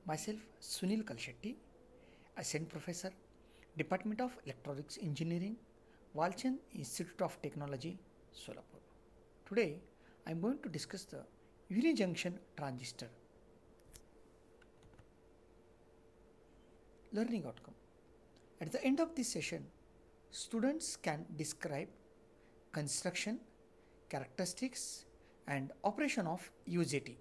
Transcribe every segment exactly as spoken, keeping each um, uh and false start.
Myself, Sunil Kalshetti, Assistant Professor, Department of Electronics Engineering, Walchand Institute of Technology, Solapur. Today, I am going to discuss the unijunction transistor. Learning outcome. At the end of this session, students can describe construction, characteristics, and operation of U J T.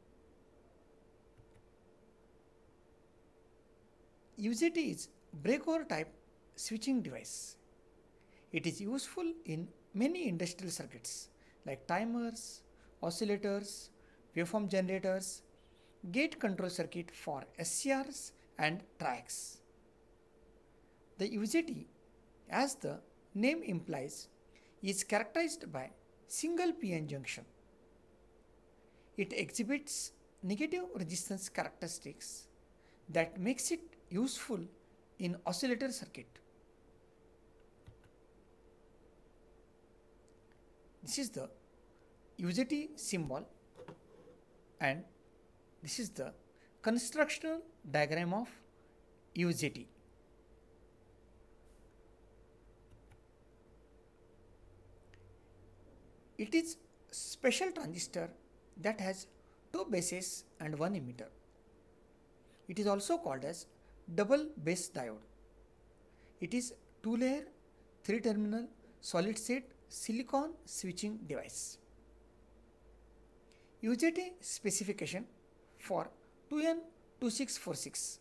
U J T is breakover type switching device. It is useful in many industrial circuits like timers, oscillators, waveform generators, gate control circuit for S C Rs and triacs. The U J T, as the name implies, is characterized by single P N junction. It exhibits negative resistance characteristics that makes it useful in oscillator circuit. This is the U J T symbol and this is the constructional diagram of U J T. It is special transistor that has two bases and one emitter. It is also called as double base diode. It is two layer, three terminal solid state silicon switching device. U J T specification for two N two six four six.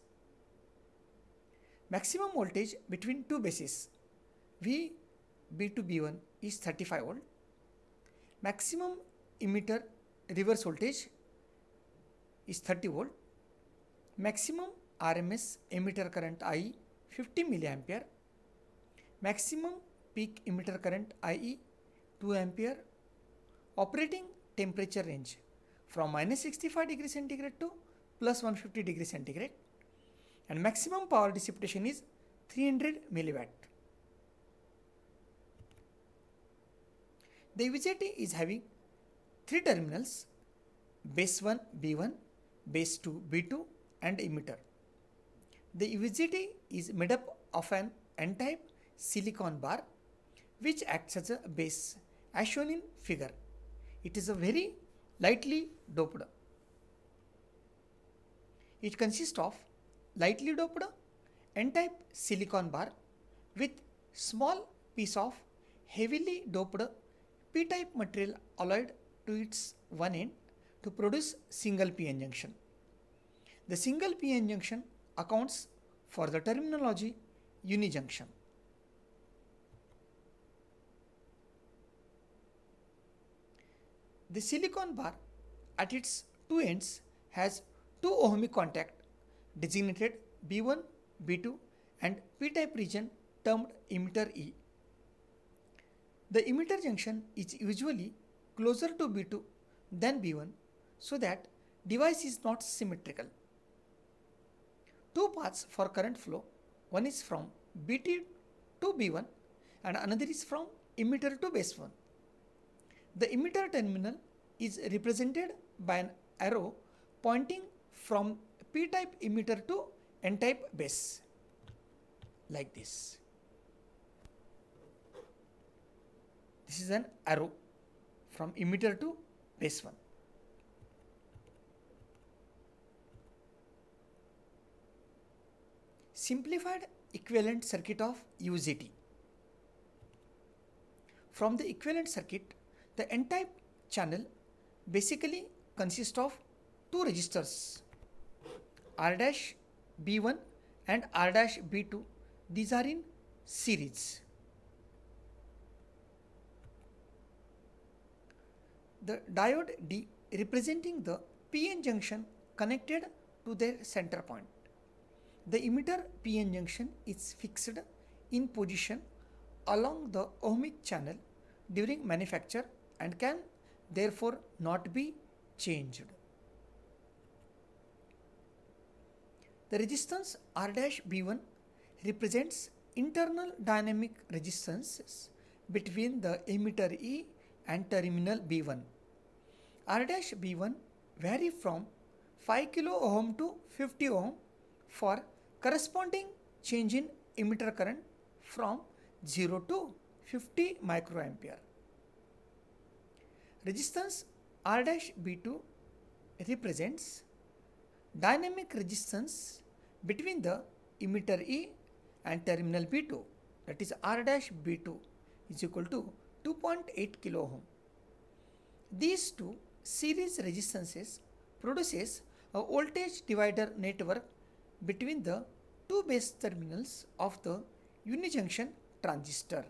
Maximum voltage between two bases V B to B one is thirty-five volt. Maximum emitter reverse voltage is thirty volt. Maximum R M S emitter current I E fifty milliampere. Maximum peak emitter current I E two ampere. Operating temperature range from minus sixty-five degree centigrade to plus one hundred fifty degree centigrade. And maximum power dissipation is three hundred milliwatt. The U J T is having three terminals, base one B one, base two B two and emitter. The U J T is made up of an N-type silicon bar which acts as a base as shown in figure. It is a very lightly doped. It consists of lightly doped N-type silicon bar with small piece of heavily doped P-type material alloyed to its one end to produce single P N junction. The single P N junction accounts for the terminology unijunction. The silicon bar at its two ends has two ohmic contact designated B one, B two and P-type region termed emitter E. The emitter junction is usually closer to B two than B one so that device is not symmetrical. Two paths for current flow, one is from B T to B one and another is from emitter to base one. The emitter terminal is represented by an arrow pointing from P-type emitter to N-type base like this. This is an arrow from emitter to base one. Simplified equivalent circuit of U J T. From the equivalent circuit, the N-type channel basically consists of two resistors R dash B one and R dash B two. These are in series. The diode D representing the P N junction connected to their center point. The emitter P N junction is fixed in position along the ohmic channel during manufacture and can therefore not be changed. The resistance R dash B one represents internal dynamic resistances between the emitter E and terminal B one. R dash B one vary from five kilo ohm to fifty ohm for corresponding change in emitter current from zero to fifty microampere. Resistance R dash B two represents dynamic resistance between the emitter E and terminal B two, that is R dash B two is equal to two point eight kilo ohm. These two series resistances produces a voltage divider network between the two base terminals of the unijunction transistor.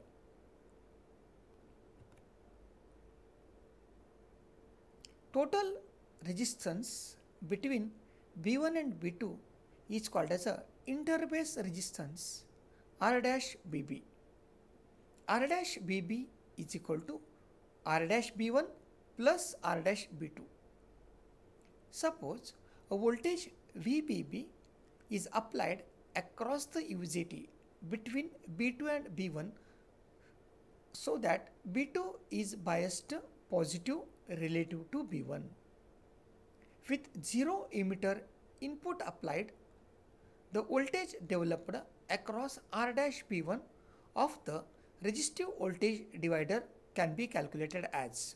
Total resistance between B one and B two is called as a interbase resistance R dash B B. R dash B B is equal to R dash B one plus R dash B two. Suppose a voltage V B B is applied across the U J T between B two and B one so that B two is biased positive relative to B one. With zero emitter input applied, the voltage developed across R dash B one of the resistive voltage divider can be calculated as.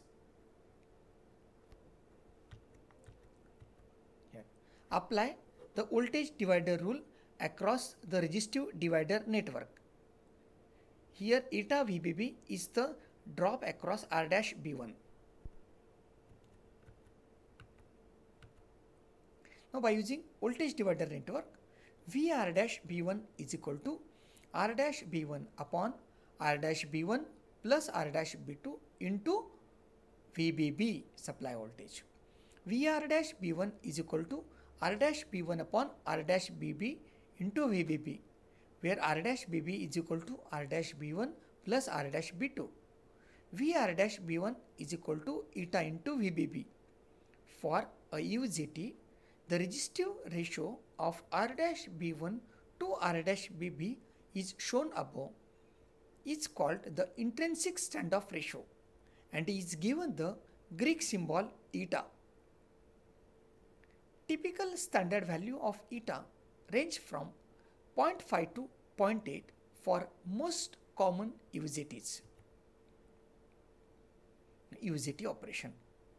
Here. Apply the voltage divider rule across the resistive divider network. Here eta V B B is the drop across R dash B one. Now by using voltage divider network, V R dash B one is equal to R dash B one upon R dash B one plus R dash B two into V B B supply voltage. V R dash B one is equal to R dash B one upon R dash B B into V B B, where R dash B B is equal to R dash B one plus R dash B two. V R dash B one is equal to eta into V B B. For a U J T, the resistive ratio of R dash B one to R dash B B is shown above. It's called the intrinsic standoff ratio and is given the Greek symbol eta. Typical standard value of eta range from zero point five to zero point eight for most common U J Ts. U J T operation.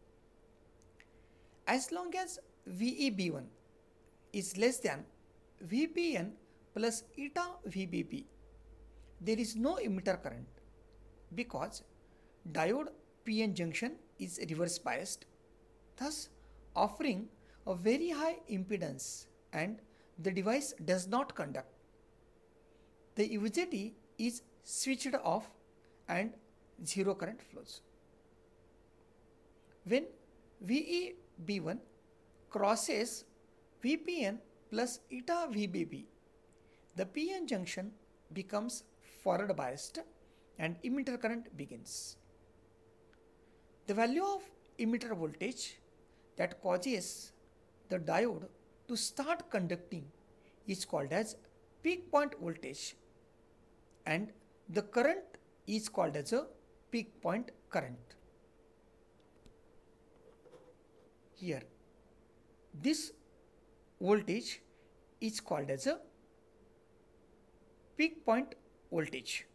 As long as V E B one is less than V P N plus eta V B B, there is no emitter current because diode P N junction is reverse biased, thus offering a very high impedance and the device does not conduct. The U J T is switched off and zero current flows. When V E B one crosses V P N plus eta V B B, the P N junction becomes forward biased and emitter current begins. The value of emitter voltage that causes the diode to start conducting is called as peak point voltage and the current is called as a peak point current. Here, this voltage is called as a peak point voltage.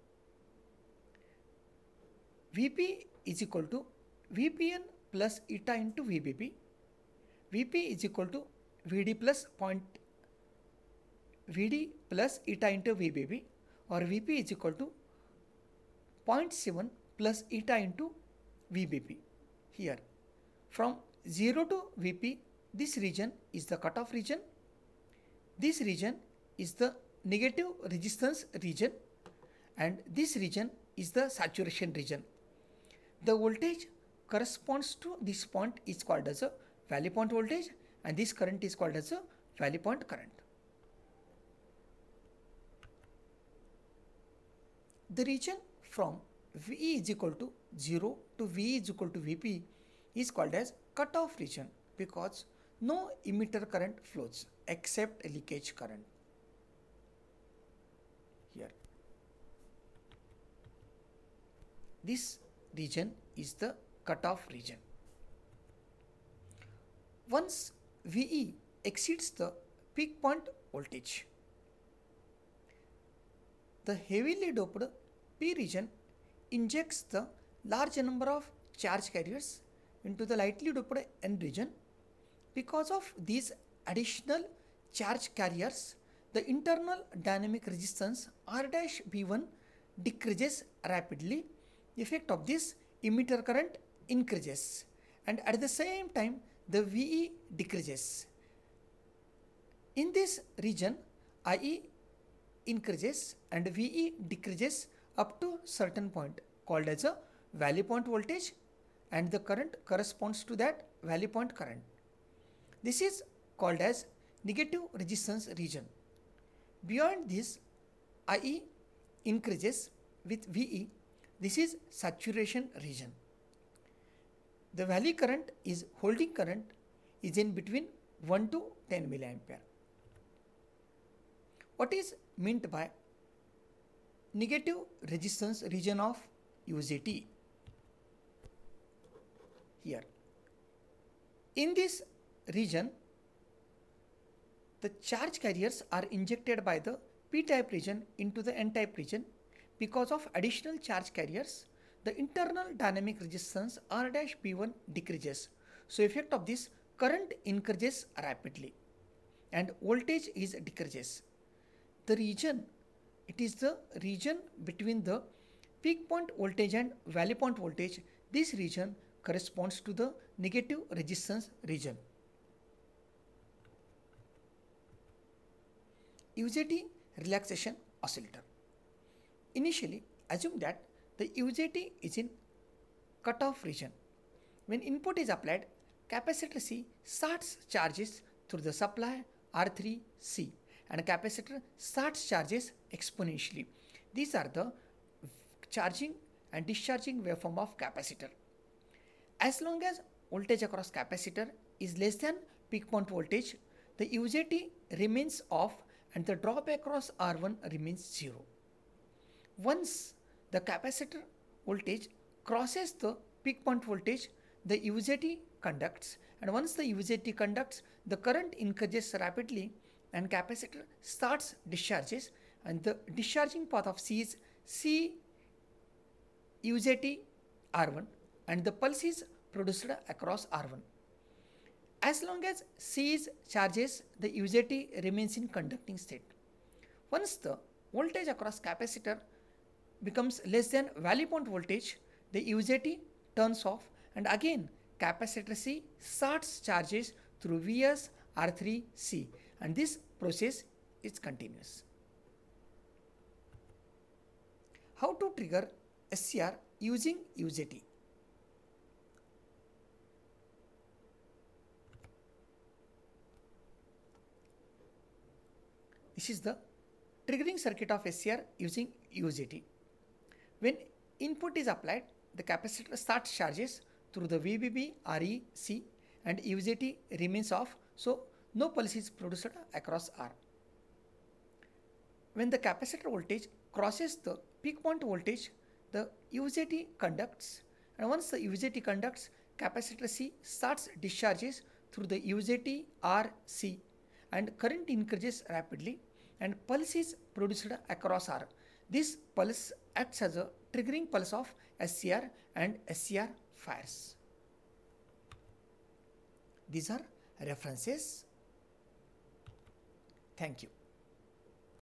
V P is equal to V P N plus eta into V B B. V P is equal to V D plus point V D plus eta into V B B, or V P is equal to zero point seven plus eta into V B B. Here, from zero to V P, this region is the cutoff region. This region is the negative resistance region and this region is the saturation region. The voltage corresponds to this point is called as a valley point voltage and this current is called as a valley point current. The region from V is equal to zero to V is equal to V P is called as cutoff region because no emitter current flows except leakage current. Here, this region is the cutoff region. Once V E exceeds the peak point voltage. The heavily doped P region injects the large number of charge carriers into the lightly doped N region. Because of these additional charge carriers, the internal dynamic resistance R dash B one decreases rapidly. The effect of this, emitter current increases, and at the same time the V E decreases. In this region, I E increases and V E decreases up to certain point called as a valley point voltage, and the current corresponds to that valley point current. This is called as negative resistance region. Beyond this, I E increases with V E. This is saturation region. The valley current is holding current is in between one to ten milliampere. What is meant by negative resistance region of U J T? Here, in this region, the charge carriers are injected by the P-type region into the N-type region. Because of additional charge carriers, the internal dynamic resistance R dash B one decreases. So effect of this, current increases rapidly and voltage is decreases. The region, it is the region between the peak point voltage and valley point voltage. This region corresponds to the negative resistance region. U J T relaxation oscillator. Initially, assume that the U J T is in cutoff region. When input is applied, capacitor C starts charges through the supply R three C and capacitor starts charges exponentially. These are the charging and discharging waveform of capacitor. As long as voltage across capacitor is less than peak point voltage, the U J T remains off and the drop across R one remains zero. Once the capacitor voltage crosses the peak point voltage, the U J T conducts, and once the U J T conducts, the current increases rapidly and capacitor starts discharges, and the discharging path of C is C U J T R one and the pulse is produced across R one. As long as C is charges, the U J T remains in conducting state. Once the voltage across capacitor becomes less than valley point voltage, the U J T turns off and again capacitor C starts charges through V S R three C, and this process is continuous. How to trigger S C R using U J T? This is the triggering circuit of S C R using U J T. When input is applied, the capacitor starts charges through the V B B R E C and U J T remains off, so no pulse is produced across R. When the capacitor voltage crosses the peak point voltage, the U J T conducts, and once the U J T conducts, capacitor C starts discharges through the U J T R C and current increases rapidly and pulse is produced across R. This pulse acts as a triggering pulse of S C R and S C R fires. These are references. Thank you.